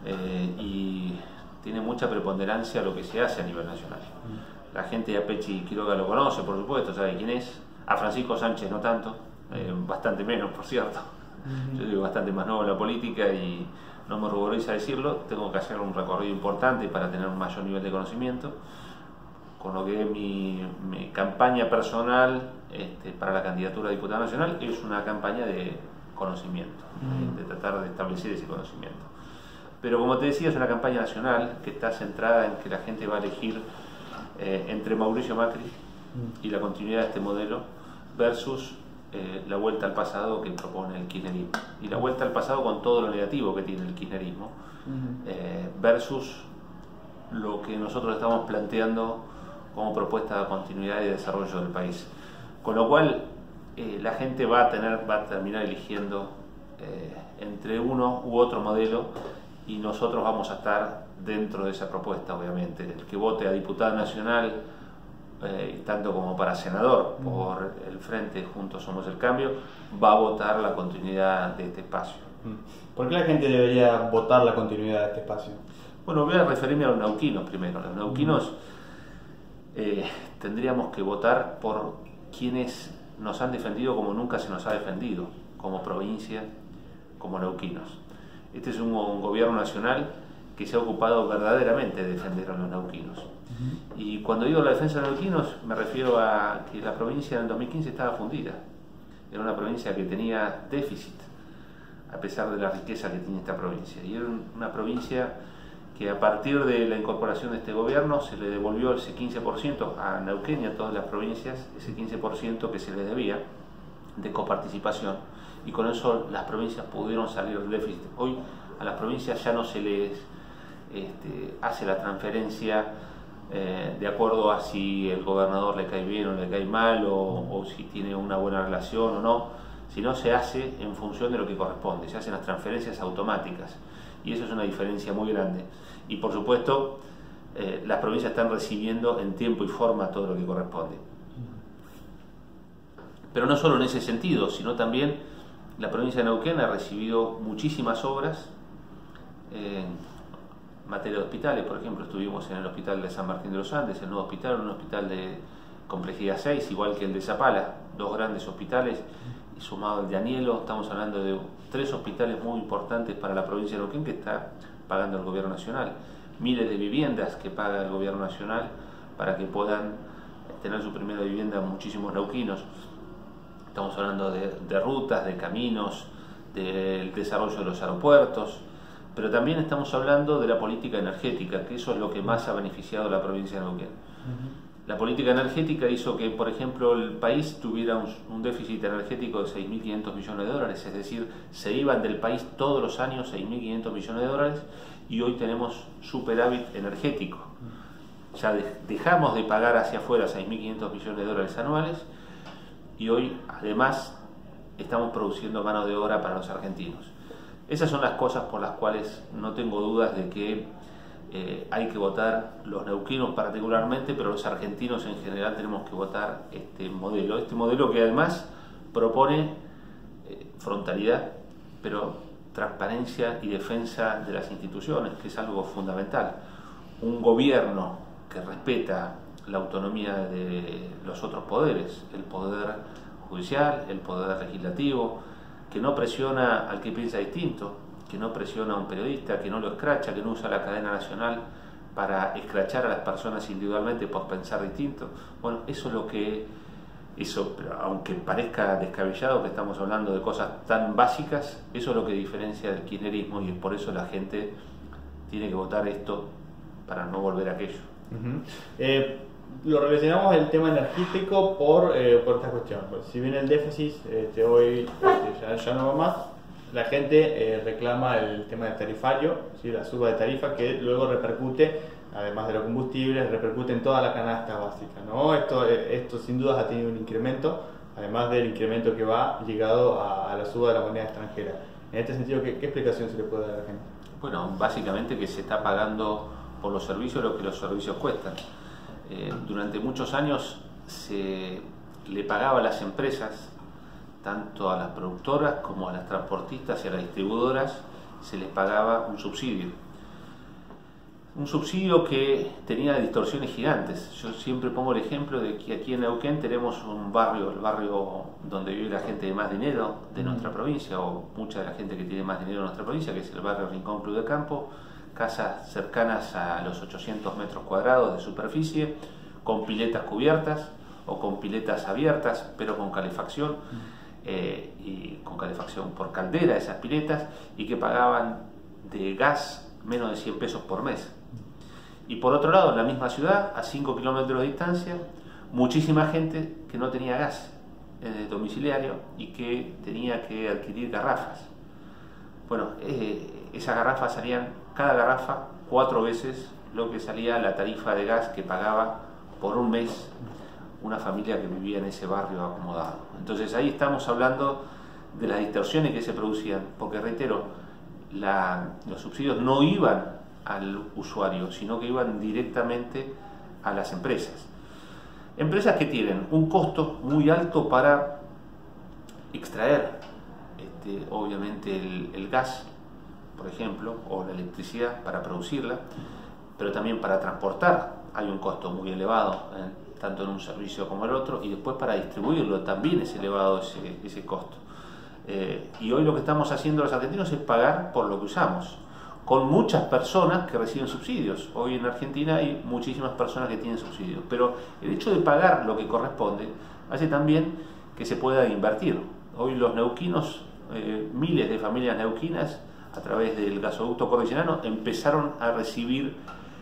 y tiene mucha preponderancia lo que se hace a nivel nacional. La gente de Apechi Quiroga lo conoce, por supuesto, sabe quién es. A Francisco Sánchez no tanto, bastante menos, por cierto. Yo digo bastante más nuevo en la política y no me ruboriza decirlo. Tengo que hacer un recorrido importante para tener un mayor nivel de conocimiento. Con lo que mi campaña personal para la candidatura a diputada nacional es una campaña de conocimiento, de tratar de establecer ese conocimiento. Pero como te decía, es una campaña nacional que está centrada en que la gente va a elegir entre Mauricio Macri y la continuidad de este modelo versus la vuelta al pasado que propone el kirchnerismo. Y la vuelta al pasado con todo lo negativo que tiene el kirchnerismo versus lo que nosotros estamos planteando como propuesta de continuidad y desarrollo del país. Con lo cual la gente va a terminar eligiendo entre uno u otro modelo y nosotros vamos a estar dentro de esa propuesta, obviamente. El que vote a diputado nacional, tanto como para senador, por el Frente Juntos Somos el Cambio, va a votar la continuidad de este espacio. ¿Por qué la gente debería votar la continuidad de este espacio? Bueno, voy a referirme a los neuquinos primero. Los neuquinos tendríamos que votar por quienes nos han defendido como nunca se nos ha defendido, como provincia, como neuquinos. Este es un gobierno nacional que se ha ocupado verdaderamente de defender a los neuquinos. Y cuando digo la defensa de los neuquinos, me refiero a que la provincia en el 2015 estaba fundida. Era una provincia que tenía déficit, a pesar de la riqueza que tiene esta provincia. Y era una provincia que a partir de la incorporación de este gobierno se le devolvió ese 15% a Neuquén y a todas las provincias, ese 15% que se les debía de coparticipación, y con eso las provincias pudieron salir del déficit. Hoy a las provincias ya no se les hace la transferencia de acuerdo a si el gobernador le cae bien o le cae mal, o si tiene una buena relación o no, sino se hace en función de lo que corresponde, se hacen las transferencias automáticas, y eso es una diferencia muy grande. Y por supuesto las provincias están recibiendo en tiempo y forma todo lo que corresponde. Pero no solo en ese sentido, sino también la provincia de Neuquén ha recibido muchísimas obras en materia de hospitales. Por ejemplo, estuvimos en el hospital de San Martín de los Andes, el nuevo hospital, un hospital de complejidad 6, igual que el de Zapala, dos grandes hospitales, y sumado al de Anielo, estamos hablando de 3 hospitales muy importantes para la provincia de Neuquén que está pagando el gobierno nacional. Miles de viviendas que paga el gobierno nacional para que puedan tener su primera vivienda muchísimos neuquinos. Estamos hablando de rutas, de caminos, del desarrollo de los aeropuertos, pero también estamos hablando de la política energética, que eso es lo que más ha beneficiado a la provincia de Neuquén. La política energética hizo que, por ejemplo, el país tuviera un déficit energético de 6.500 millones de dólares, es decir, se iban del país todos los años 6.500 millones de dólares, y hoy tenemos superávit energético. Ya dejamos de pagar hacia afuera 6.500 millones de dólares anuales, y hoy además estamos produciendo mano de obra para los argentinos. Esas son las cosas por las cuales no tengo dudas de que hay que votar los neuquinos particularmente, pero los argentinos en general tenemos que votar este modelo que además propone frontalidad, pero transparencia y defensa de las instituciones, que es algo fundamental. Un gobierno que respeta la autonomía de los otros poderes, el poder judicial, el poder legislativo, que no presiona al que piensa distinto, que no presiona a un periodista, que no lo escracha, que no usa la cadena nacional para escrachar a las personas individualmente por pensar distinto. Bueno, eso es lo que, pero aunque parezca descabellado que estamos hablando de cosas tan básicas, eso es lo que diferencia del kirchnerismo, y por eso la gente tiene que votar esto para no volver a aquello. Lo relacionamos el tema energético por esta cuestión. Pues, si bien el déficit hoy ya no va más, la gente reclama el tema del tarifario, ¿sí? La suba de tarifa que luego repercute, además de los combustibles, repercute en toda la canasta básica, ¿no? Esto sin dudas ha tenido un incremento, además del incremento que va ligado a la suba de la moneda extranjera. En este sentido, ¿qué explicación se le puede dar a la gente? Bueno, básicamente que se está pagando por los servicios lo que los servicios cuestan. Durante muchos años se le pagaba a las empresas, tanto a las productoras como a las transportistas y a las distribuidoras, se les pagaba un subsidio. Un subsidio que tenía distorsiones gigantes. Yo siempre pongo el ejemplo de que aquí en Neuquén tenemos un barrio, el barrio donde vive la gente de más dinero de nuestra provincia, o mucha de la gente que tiene más dinero en nuestra provincia, que es el barrio Rincón Club de Campo, casas cercanas a los 800 metros cuadrados de superficie, con piletas cubiertas o con piletas abiertas, pero con calefacción, y con calefacción por caldera esas piletas, y que pagaban de gas menos de 100 pesos por mes. Y por otro lado, en la misma ciudad, a 5 kilómetros de distancia, muchísima gente que no tenía gas domiciliario y que tenía que adquirir garrafas. Bueno, esas garrafas salían, cada garrafa, 4 veces lo que salía la tarifa de gas que pagaba por un mes una familia que vivía en ese barrio acomodado. Entonces ahí estamos hablando de las distorsiones que se producían, porque reitero, los subsidios no iban al usuario, sino que iban directamente a las empresas. Empresas que tienen un costo muy alto para extraer, obviamente, el gas, por ejemplo, o la electricidad para producirla, pero también para transportar hay un costo muy elevado, tanto en un servicio como en el otro, y después para distribuirlo también es elevado ese costo. Y hoy lo que estamos haciendo los argentinos es pagar por lo que usamos, con muchas personas que reciben subsidios. Hoy en Argentina hay muchísimas personas que tienen subsidios, pero el hecho de pagar lo que corresponde hace también que se pueda invertir. Hoy los neuquinos, miles de familias neuquinas, a través del gasoducto Cordicelano, empezaron a recibir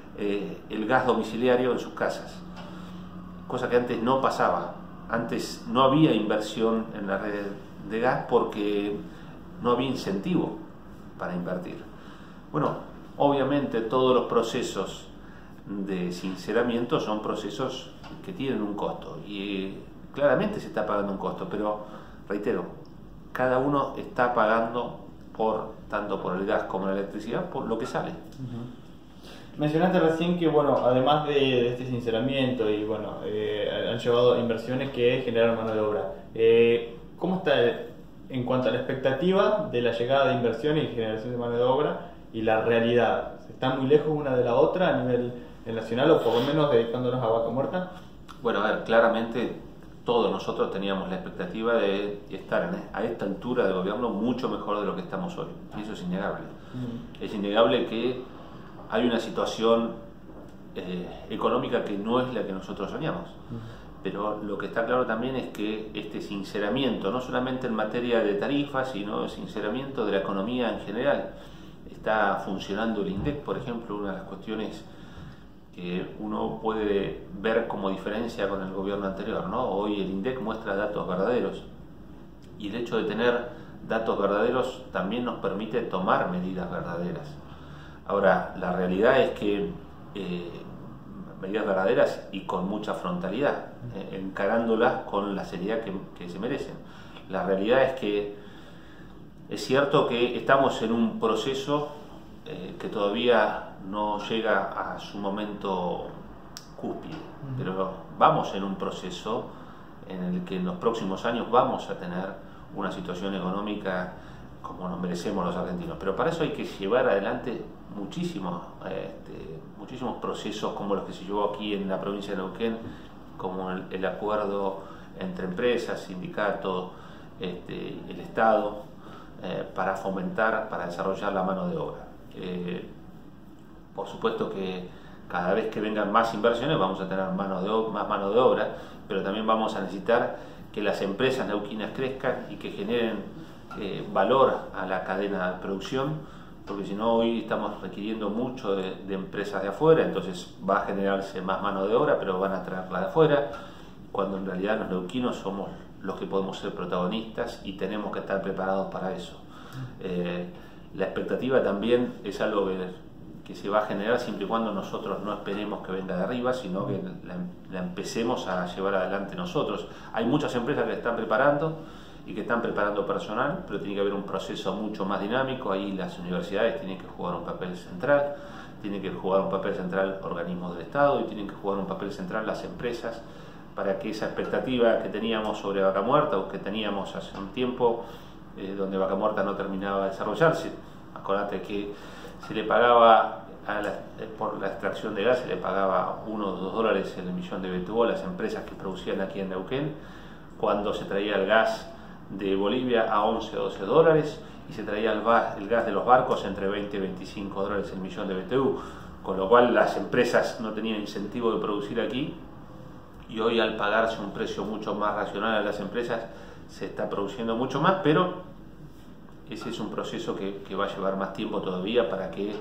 el gas domiciliario en sus casas, cosa que antes no pasaba. Antes no había inversión en la red de gas porque no había incentivo para invertir. Bueno, obviamente todos los procesos de sinceramiento son procesos que tienen un costo y claramente se está pagando un costo, pero reitero, cada uno está pagando tanto por el gas como la electricidad, por lo que sale. Mencionaste recién que, bueno, además de este sinceramiento y bueno, han llevado inversiones que generan mano de obra. ¿Cómo está en cuanto a la expectativa de la llegada de inversiones y generación de mano de obra y la realidad? ¿Están muy lejos una de la otra a nivel nacional, o por lo menos dedicándonos a Vaca Muerta? Bueno, a ver, claramente todos nosotros teníamos la expectativa de estar a esta altura de gobierno mucho mejor de lo que estamos hoy, y eso es innegable. Es innegable que hay una situación económica que no es la que nosotros soñamos. Pero lo que está claro también es que este sinceramiento, no solamente en materia de tarifas, sino el sinceramiento de la economía en general, está funcionando el INDEC, por ejemplo, una de las cuestiones que uno puede ver como diferencia con el gobierno anterior, ¿no? Hoy el INDEC muestra datos verdaderos, y el hecho de tener datos verdaderos también nos permite tomar medidas verdaderas. Ahora, la realidad es que medidas verdaderas y con mucha frontalidad, encarándolas con la seriedad que se merecen. La realidad es que es cierto que estamos en un proceso que todavía no llega a su momento cúspide, pero vamos en un proceso en el que en los próximos años vamos a tener una situación económica como nos merecemos los argentinos, pero para eso hay que llevar adelante muchísimos procesos como los que se llevó aquí en la provincia de Neuquén, como el acuerdo entre empresas, sindicatos, el Estado, para fomentar, para desarrollar la mano de obra. Por supuesto que cada vez que vengan más inversiones vamos a tener más mano de obra, pero también vamos a necesitar que las empresas neuquinas crezcan y que generen valor a la cadena de producción, porque si no hoy estamos requiriendo mucho de empresas de afuera, entonces va a generarse más mano de obra, pero van a traerla de afuera, cuando en realidad los neuquinos somos los que podemos ser protagonistas y tenemos que estar preparados para eso. La expectativa también es algo que se va a generar siempre y cuando nosotros no esperemos que venga de arriba, sino que la empecemos a llevar adelante nosotros. Hay muchas empresas que están preparando y que están preparando personal, pero tiene que haber un proceso mucho más dinámico. Ahí las universidades tienen que jugar un papel central, tienen que jugar un papel central organismos del Estado y tienen que jugar un papel central las empresas, para que esa expectativa que teníamos sobre Vaca Muerta, o que teníamos hace un tiempo, donde Vaca Muerta no terminaba de desarrollarse. Acordate que se le pagaba por la extracción de gas, se le pagaba 1 o 2 dólares en el millón de BTU a las empresas que producían aquí en Neuquén, cuando se traía el gas de Bolivia a 11 o 12 dólares y se traía el gas de los barcos entre 20 y 25 dólares el millón de BTU, con lo cual las empresas no tenían incentivo de producir aquí, y hoy, al pagarse un precio mucho más racional a las empresas, se está produciendo mucho más, pero ese es un proceso que va a llevar más tiempo todavía para que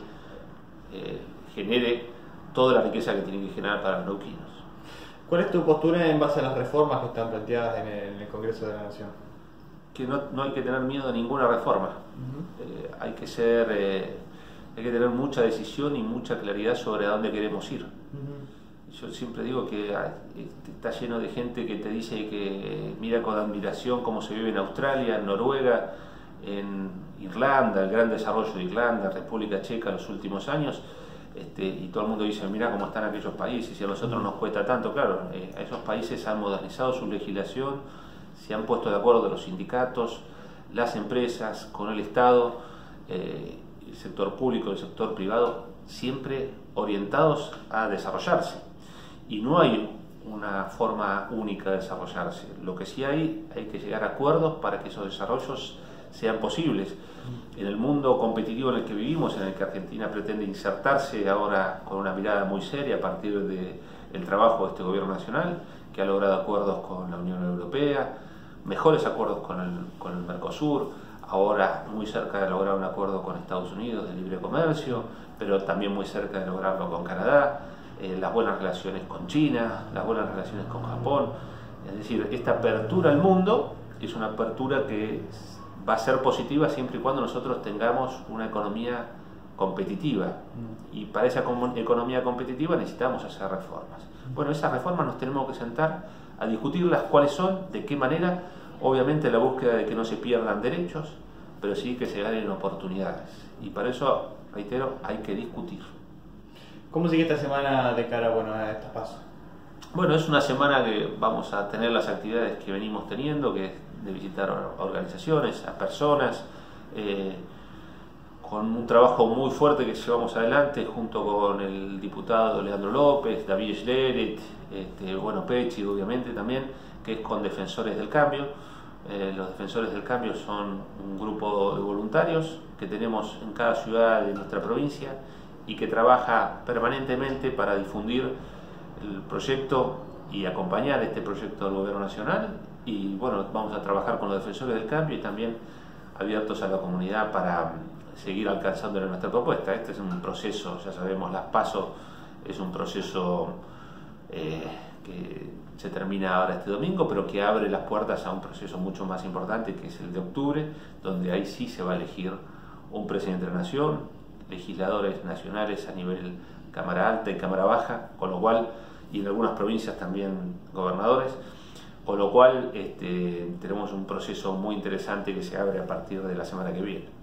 genere toda la riqueza que tiene que generar para los neuquinos. ¿Cuál es tu postura en base a las reformas que están planteadas en el Congreso de la Nación? Que no hay que tener miedo a ninguna reforma. Hay que tener mucha decisión y mucha claridad sobre a dónde queremos ir. Yo siempre digo que está lleno de gente que te dice que mira con admiración cómo se vive en Australia, en Noruega, en Irlanda, el gran desarrollo de Irlanda, República Checa en los últimos años, y todo el mundo dice, mira cómo están aquellos países y a nosotros nos cuesta tanto. Claro, a esos países han modernizado su legislación, se han puesto de acuerdo los sindicatos, las empresas, con el Estado, el sector público, el sector privado, siempre orientados a desarrollarse. Y no hay una forma única de desarrollarse. Lo que sí hay que llegar a acuerdos para que esos desarrollos sean posibles. En el mundo competitivo en el que vivimos, en el que Argentina pretende insertarse ahora con una mirada muy seria a partir del trabajo de este gobierno nacional, que ha logrado acuerdos con la Unión Europea, mejores acuerdos con el Mercosur, ahora muy cerca de lograr un acuerdo con Estados Unidos de libre comercio, pero también muy cerca de lograrlo con Canadá, las buenas relaciones con China, las buenas relaciones con Japón. Es decir, esta apertura al mundo es una apertura que va a ser positiva siempre y cuando nosotros tengamos una economía competitiva, y para esa economía competitiva necesitamos hacer reformas. Bueno, esas reformas nos tenemos que sentar a discutirlas, cuáles son, de qué manera, obviamente la búsqueda de que no se pierdan derechos, pero sí que se ganen oportunidades, y para eso, reitero, hay que discutir. ¿Cómo sigue esta semana de cara a estas PASO? Bueno, es una semana que vamos a tener las actividades que venimos teniendo, que es de visitar a organizaciones, a personas, con un trabajo muy fuerte que llevamos adelante junto con el diputado Leandro López, David Schleret, Pecci obviamente también, que es con Defensores del Cambio. Los Defensores del Cambio son un grupo de voluntarios que tenemos en cada ciudad de nuestra provincia y que trabaja permanentemente para difundir el proyecto y acompañar este proyecto del Gobierno Nacional. Y bueno, vamos a trabajar con los Defensores del Cambio y también abiertos a la comunidad para seguir alcanzándole nuestra propuesta. Este es un proceso, ya sabemos, las PASO es un proceso que se termina ahora este domingo, pero que abre las puertas a un proceso mucho más importante, que es el de octubre, donde ahí sí se va a elegir un presidente de la Nación, legisladores nacionales a nivel Cámara Alta y Cámara Baja, con lo cual, y en algunas provincias también gobernadores, con lo cual tenemos un proceso muy interesante que se abre a partir de la semana que viene.